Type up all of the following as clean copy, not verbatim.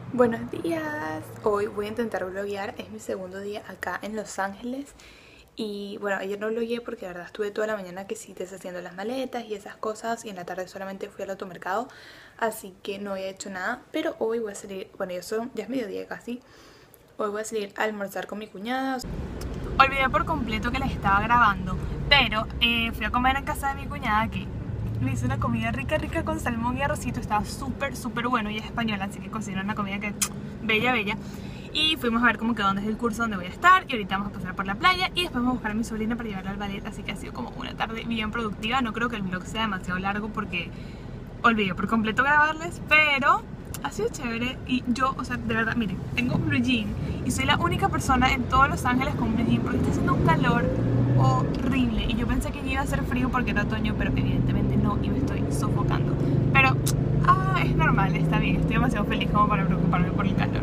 Buenos días, hoy voy a intentar vloguear, es mi segundo día acá en Los Ángeles. Y bueno, ayer no vlogueé porque la verdad estuve toda la mañana que sí deshaciendo las maletas y esas cosas, y en la tarde solamente fui al automercado, así que no había hecho nada. Pero hoy voy a salir, bueno, ya es mediodía casi, hoy voy a salir a almorzar con mi cuñada. Olvidé por completo que la estaba grabando, pero fui a comer en casa de mi cuñada, que me hizo una comida rica con salmón y arrocito. Estaba súper bueno, y es española, así que cocinó una comida que bella. Y fuimos a ver como que dónde es el curso donde voy a estar, y ahorita vamos a pasar por la playa y después vamos a buscar a mi sobrina para llevarla al ballet. Así que ha sido como una tarde bien productiva. No creo que el vlog sea demasiado largo porque olvidé por completo grabarles, pero ha sido chévere. Y yo, o sea, de verdad, miren, tengo un blue jean y soy la única persona en todos Los Ángeles con blue jean porque está haciendo un calor horrible. Y yo pensé que iba a hacer frío porque era otoño, pero evidentemente no, y me estoy sofocando. Pero, es normal, está bien, estoy demasiado feliz como para preocuparme por el calor.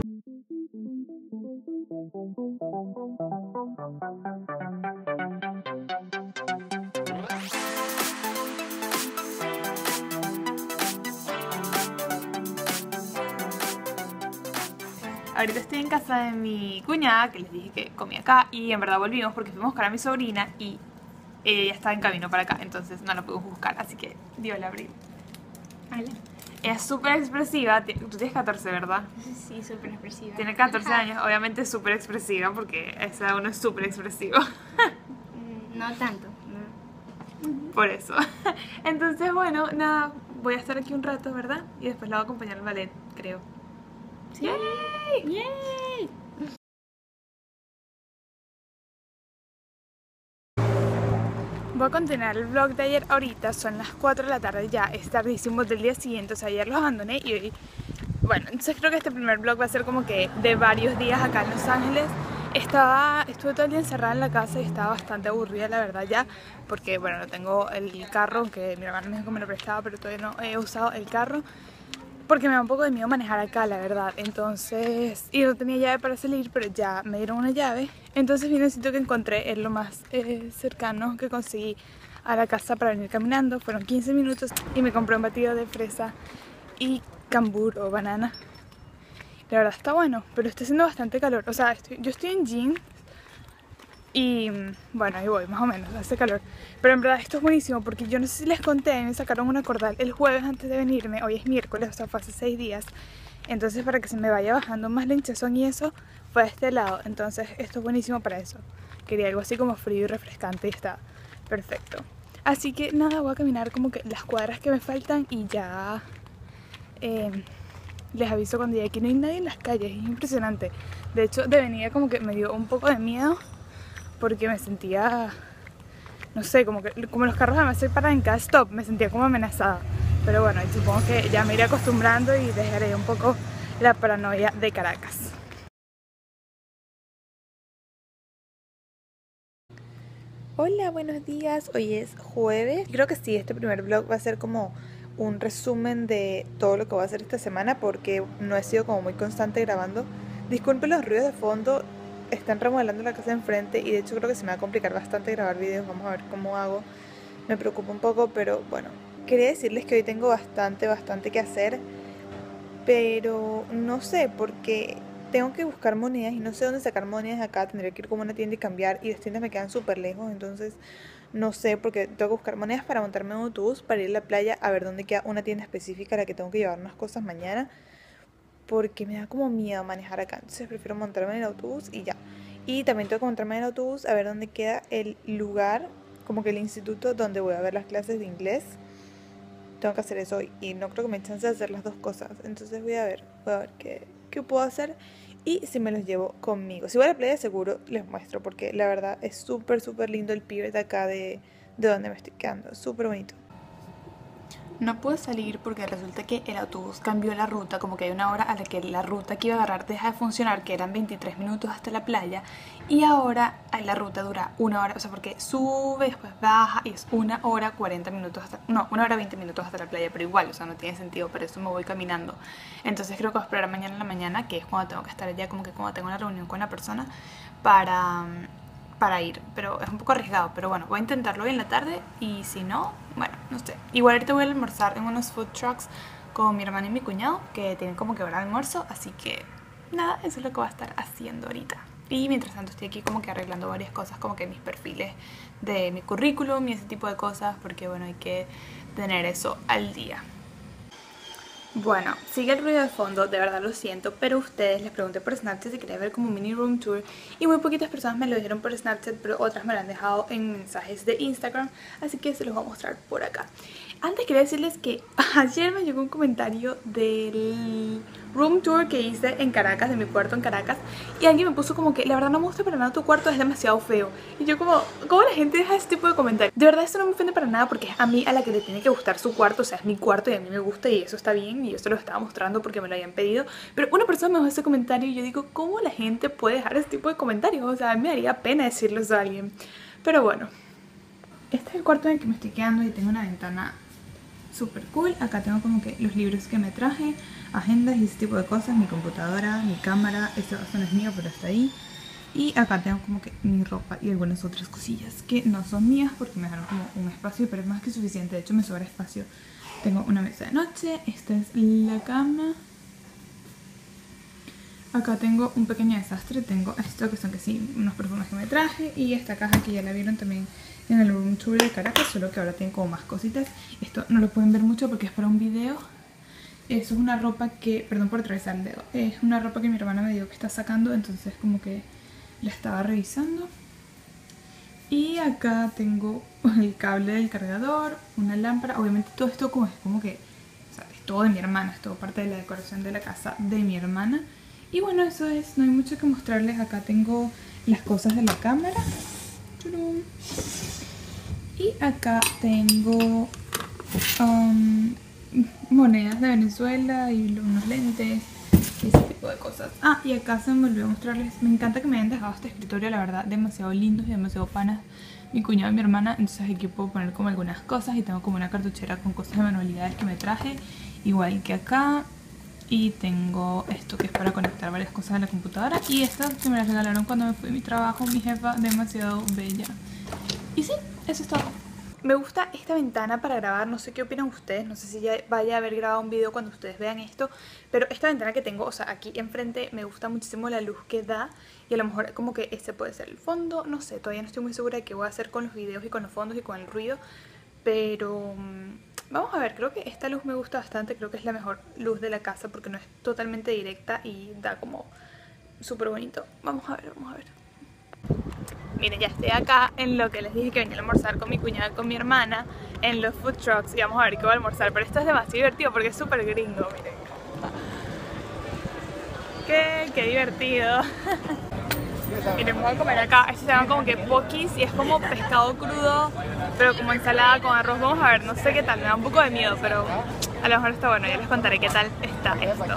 Ahorita estoy en casa de mi cuñada, que les dije que comí acá, y en verdad volvimos porque fuimos a buscar a mi sobrina y ella ya estaba en camino para acá, entonces no la pudimos buscar, así que dio el abril. Hola. Ella es súper expresiva, tú tienes 14, ¿verdad? Sí, súper expresiva. Tiene 14 años, obviamente es súper expresiva porque esa edad uno es súper expresivo. No tanto. Por eso. Entonces, bueno, nada, voy a estar aquí un rato, ¿verdad? Y después la voy a acompañar al ballet, creo. Sí. ¡Yay! Voy a continuar el vlog de ayer ahorita, son las 4 de la tarde ya, es tardísimo del día siguiente, o sea, ayer los abandoné y hoy... Bueno, entonces creo que este primer vlog va a ser como que de varios días acá en Los Ángeles. Estuve todo el día encerrada en la casa y estaba bastante aburrida, la verdad, ya, porque bueno, no tengo el carro, aunque mi hermano me dijo que me lo prestaba, pero todavía no he usado el carro porque me da un poco de miedo manejar acá, la verdad. Entonces, y no tenía llave para salir, pero ya me dieron una llave. Entonces vine a un sitio que encontré, es lo más cercano que conseguí a la casa para venir caminando. Fueron 15 minutos y me compré un batido de fresa y cambur o banana. La verdad está bueno, pero está haciendo bastante calor. O sea, yo estoy en jeans y bueno, ahí voy, más o menos, hace calor. Pero en verdad esto es buenísimo porque yo no sé si les conté, me sacaron una cordal el jueves antes de venirme. Hoy es miércoles, o sea, fue hace 6 días. Entonces, para que se me vaya bajando más la hinchazón y eso, fue a este lado. Entonces esto es buenísimo para eso. Quería algo así como frío y refrescante y está perfecto. Así que nada, voy a caminar como que las cuadras que me faltan y ya les aviso cuando ya aquí no hay nadie en las calles. Es impresionante. De hecho, de venida como que me dio un poco de miedo porque me sentía, no sé, como los carros además se paran en cada stop, me sentía como amenazada. Pero bueno, supongo que ya me iré acostumbrando y dejaré un poco la paranoia de Caracas. Hola, buenos días. Hoy es jueves. Creo que sí, este primer vlog va a ser como un resumen de todo lo que voy a hacer esta semana porque no he sido como muy constante grabando. Disculpen los ruidos de fondo, están remodelando la casa de enfrente y de hecho creo que se me va a complicar bastante grabar videos. Vamos a ver cómo hago. Me preocupa un poco, pero bueno. Quería decirles que hoy tengo bastante que hacer, pero no sé, porque tengo que buscar monedas y no sé dónde sacar monedas acá. Tendría que ir como a una tienda y cambiar, y las tiendas me quedan súper lejos, entonces no sé, porque tengo que buscar monedas para montarme en un autobús, para ir a la playa, a ver dónde queda una tienda específica a la que tengo que llevar unas cosas mañana, porque me da como miedo manejar acá, entonces prefiero montarme en el autobús y ya. Y también tengo que montarme en el autobús a ver dónde queda el lugar, como que el instituto donde voy a ver las clases de inglés. Tengo que hacer eso hoy y no creo que me dé chance de hacer las dos cosas. Entonces voy a ver qué puedo hacer y si me los llevo conmigo. Si voy a la playa seguro les muestro porque la verdad es súper lindo el pier de acá de donde me estoy quedando. Súper bonito. No pude salir porque resulta que el autobús cambió la ruta, como que hay una hora a la que la ruta que iba a agarrar deja de funcionar, que eran 23 minutos hasta la playa, y ahora la ruta dura una hora, o sea, porque sube, después baja, y es 1 hora 40 minutos hasta, no, 1 hora 20 minutos hasta la playa, pero igual, o sea, no tiene sentido, por eso me voy caminando. Entonces creo que voy a esperar mañana en la mañana, que es cuando tengo que estar allá, como que cuando tengo una reunión con la persona, para ir, pero es un poco arriesgado, pero bueno, voy a intentarlo hoy en la tarde y si no, bueno, no sé. Igual ahorita voy a almorzar en unos food trucks con mi hermana y mi cuñado, que tienen como que hora de almuerzo, así que nada, eso es lo que voy a estar haciendo ahorita. Y mientras tanto estoy aquí como que arreglando varias cosas, como que mis perfiles de mi currículum y ese tipo de cosas, porque bueno, hay que tener eso al día. Bueno, sigue el ruido de fondo, de verdad lo siento, pero ustedes les pregunté por Snapchat si quería ver como un mini room tour y muy poquitas personas me lo dijeron por Snapchat, pero otras me lo han dejado en mensajes de Instagram, así que se los voy a mostrar por acá. Antes quería decirles que ayer me llegó un comentario del room tour que hice en Caracas, de mi cuarto en Caracas, y alguien me puso como que la verdad no me gusta para nada tu cuarto, es demasiado feo. Y yo como, ¿cómo la gente deja ese tipo de comentarios? De verdad esto no me ofende para nada porque es a mí a la que le tiene que gustar su cuarto, o sea, es mi cuarto y a mí me gusta y eso está bien y yo se lo estaba mostrando porque me lo habían pedido. Pero una persona me dejó ese comentario y yo digo, ¿cómo la gente puede dejar ese tipo de comentarios? O sea, a mí me daría pena decirles a alguien. Pero bueno, este es el cuarto en el que me estoy quedando y tengo una ventana súper cool. Acá tengo como que los libros que me traje, agendas y ese tipo de cosas, mi computadora, mi cámara, este vaso no es mío pero está ahí. Y acá tengo como que mi ropa y algunas otras cosillas que no son mías porque me dejaron como un espacio, pero es más que suficiente, de hecho me sobra espacio. Tengo una mesa de noche, esta es la cama. Acá tengo un pequeño desastre, tengo esto que son que sí, unos perfumes que me traje y esta caja que ya la vieron también en el room tour de Caracas, solo que ahora tiene como más cositas. Esto no lo pueden ver mucho porque es para un video. Eso es una ropa que, perdón por atravesar el dedo, es una ropa que mi hermana me dijo que está sacando, entonces como que la estaba revisando. Y acá tengo el cable del cargador, una lámpara, obviamente todo esto como es como que, o sea, es todo de mi hermana, es todo parte de la decoración de la casa de mi hermana. Y bueno, eso es, no hay mucho que mostrarles. Acá tengo las cosas de la cámara. Y acá tengo monedas de Venezuela y unos lentes y ese tipo de cosas. Ah, y acá se me olvidó mostrarles, me encanta que me hayan dejado este escritorio, la verdad, demasiado lindos y demasiado panas mi cuñado y mi hermana. Entonces aquí puedo poner como algunas cosas y tengo como una cartuchera con cosas de manualidades que me traje, igual que acá. Y tengo esto que es para conectar varias cosas a la computadora. Y esta que me la regalaron cuando me fui a mi trabajo, mi jefa, demasiado bella. Y sí, eso es todo. Me gusta esta ventana para grabar, no sé qué opinan ustedes, no sé si ya vaya a haber grabado un video cuando ustedes vean esto, pero esta ventana que tengo, o sea, aquí enfrente me gusta muchísimo la luz que da y a lo mejor como que este puede ser el fondo, no sé, todavía no estoy muy segura de qué voy a hacer con los videos y con los fondos y con el ruido, pero vamos a ver, creo que esta luz me gusta bastante, creo que es la mejor luz de la casa porque no es totalmente directa y da como súper bonito. Vamos a ver, vamos a ver. Miren, ya estoy acá en lo que les dije que venía a almorzar con mi cuñada y con mi hermana en los food trucks y vamos a ver qué voy a almorzar, pero esto es demasiado divertido porque es súper gringo, miren. ¡Qué divertido! Miren, voy a comer acá, estos se llaman como que pokis y es como pescado crudo, pero como ensalada con arroz. Vamos a ver, no sé qué tal, me da un poco de miedo, pero a lo mejor está bueno, ya les contaré qué tal está esto.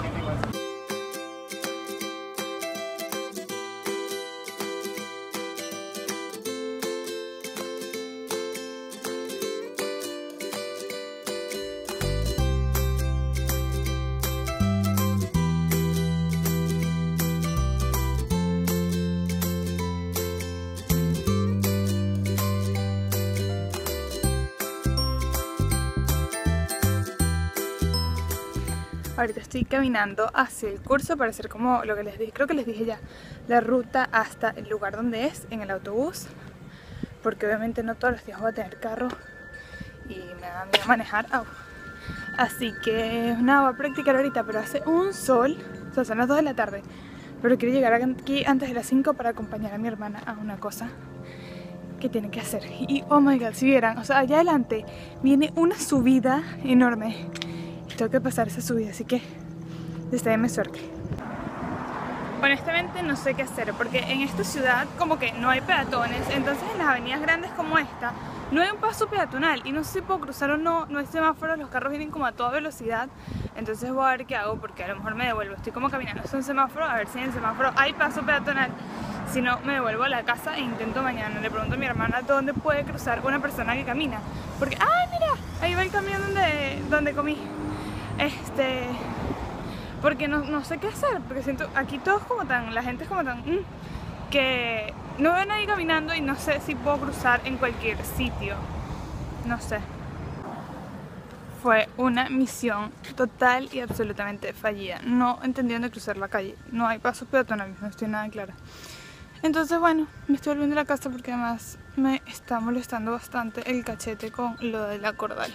Ahorita estoy caminando hacia el curso para hacer como lo que les dije, creo que les dije ya, la ruta hasta el lugar donde es, en el autobús, porque obviamente no todos los días voy a tener carro y me da miedo manejar. Así que nada, voy a practicar ahorita, pero hace un sol, o sea, son las 2 de la tarde, pero quiero llegar aquí antes de las 5 para acompañar a mi hermana a una cosa que tiene que hacer. Y oh my god, si vieran, o sea, allá adelante viene una subida enorme. Tengo que pasar esa subida, así que deséenme suerte. Honestamente no sé qué hacer, porque en esta ciudad como que no hay peatones, entonces en las avenidas grandes como esta no hay un paso peatonal y no sé si puedo cruzar o no, no hay semáforos, los carros vienen como a toda velocidad, entonces voy a ver qué hago porque a lo mejor me devuelvo. Estoy como caminando hacia un semáforo, a ver si en el semáforo hay paso peatonal, si no me devuelvo a la casa e intento mañana. Le pregunto a mi hermana dónde puede cruzar una persona que camina, porque ¡ay mira! Ahí va el camión donde comí. Porque no sé qué hacer, porque siento aquí todos como tan, la gente es como tan que no veo a nadie caminando y no sé si puedo cruzar en cualquier sitio, no sé. fue una misión total y absolutamente fallida. No entendí dónde cruzar la calle, no hay pasos peatonales, no estoy nada clara. Entonces bueno, me estoy volviendo a la casa porque además me está molestando bastante el cachete con lo de la cordal.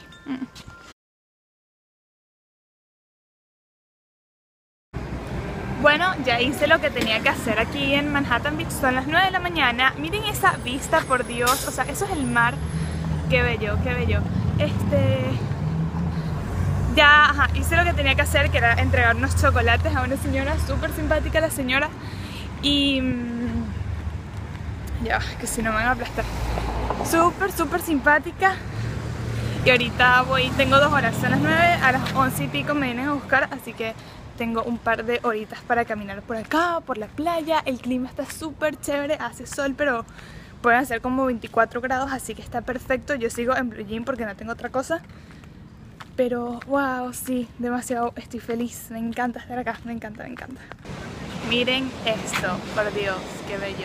Bueno, ya hice lo que tenía que hacer aquí en Manhattan Beach, son las 9 de la mañana. Miren esa vista, por Dios, o sea, eso es el mar. Qué bello, qué bello. Ya, hice lo que tenía que hacer, que era entregar unos chocolates a una señora, súper simpática la señora. Y... ya, que si no me van a aplastar. Súper simpática. Y ahorita tengo 2 horas, son las 9, a las 11 y pico me vienen a buscar, así que tengo un par de horitas para caminar por acá, por la playa. El clima está súper chévere, hace sol, pero pueden ser como 24 grados, así que está perfecto. Yo sigo en blue jean porque no tengo otra cosa. Pero wow, sí, demasiado, estoy feliz, me encanta estar acá, me encanta. Miren esto, por Dios, qué bello.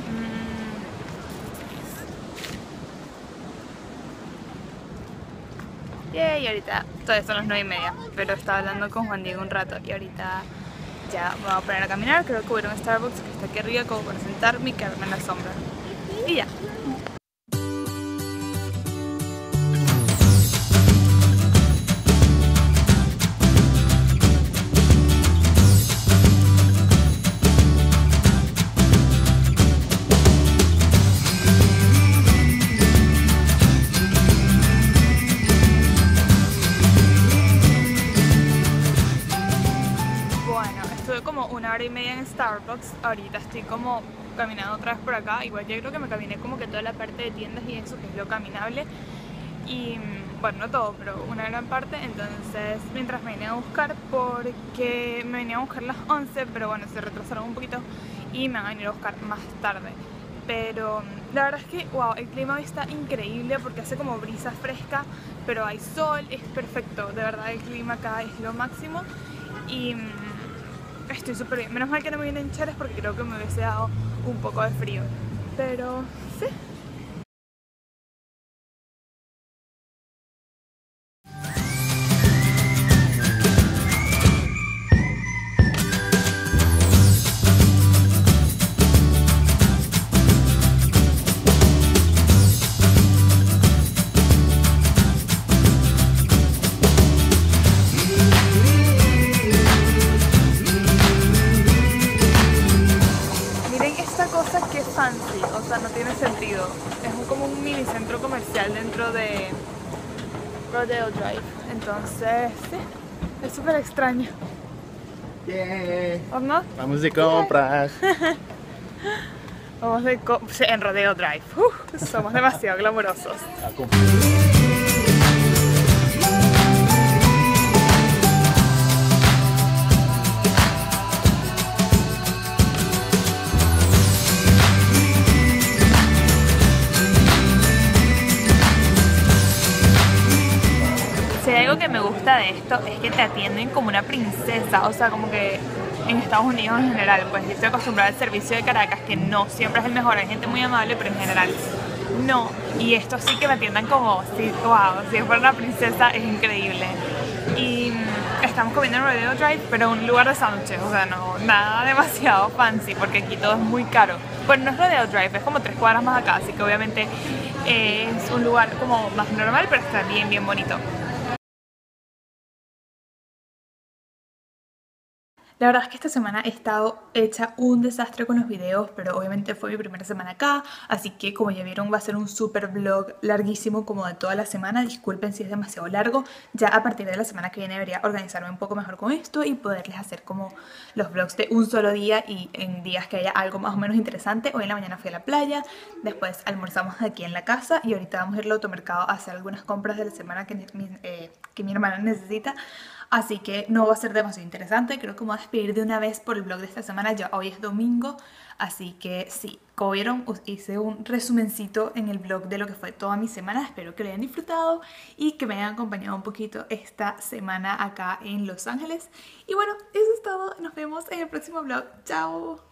Y ahorita, todavía son las 9 y media, pero estaba hablando con Juan Diego un rato y ahorita ya me voy a poner a caminar. Creo que voy a ir a un Starbucks que está aquí arriba como para sentarme y quedarme en la sombra. Y ya. Como 1 hora y media en Starbucks, ahorita estoy como caminando otra vez por acá. Igual yo creo que me caminé como que toda la parte de tiendas y eso, que es lo caminable, y bueno, no todo, pero una gran parte. Entonces mientras me venía a buscar, porque me venía a buscar las 11, pero bueno, se retrasaron un poquito y me van a venir a buscar más tarde. Pero la verdad es que wow, el clima hoy está increíble porque hace como brisa fresca, pero hay sol, es perfecto, de verdad el clima acá es lo máximo. Y estoy súper bien, menos mal que no me vienen chores porque creo que me hubiese dado un poco de frío. Pero sí. Fancy, o sea, no tiene sentido. Es como un mini centro comercial dentro de Rodeo Drive. Entonces, sí, es súper extraño. Yeah. ¿O no? Vamos de compras. Vamos de compras en Rodeo Drive. Somos demasiado glamurosos. Si hay algo que me gusta de esto es que te atienden como una princesa, o sea, como que en Estados Unidos en general, pues yo estoy acostumbrada al servicio de Caracas, que no siempre es el mejor, hay gente muy amable, pero en general no. Y esto sí que me atiendan como, sí, wow, si fuera una princesa es increíble. Y estamos comiendo en Rodeo Drive, pero en un lugar de sándwiches, o sea, no, nada demasiado fancy, porque aquí todo es muy caro. Bueno, no es Rodeo Drive, es como 3 cuadras más acá, así que obviamente es un lugar como más normal, pero está bien bonito. La verdad es que esta semana he estado hecha un desastre con los videos, pero obviamente fue mi primera semana acá, así que como ya vieron va a ser un super vlog larguísimo como de toda la semana. Disculpen si es demasiado largo, ya a partir de la semana que viene debería organizarme un poco mejor con esto y poderles hacer como los vlogs de un solo día y en días que haya algo más o menos interesante. Hoy en la mañana fui a la playa, después almorzamos aquí en la casa y ahorita vamos a ir al automercado a hacer algunas compras de la semana que mi hermana necesita. Así que no va a ser demasiado interesante, creo que me voy a despedir de una vez por el vlog de esta semana. Ya hoy es domingo, así que sí, como vieron hice un resumencito en el vlog de lo que fue toda mi semana. Espero que lo hayan disfrutado y que me hayan acompañado un poquito esta semana acá en Los Ángeles. Y bueno, eso es todo, nos vemos en el próximo vlog, chao.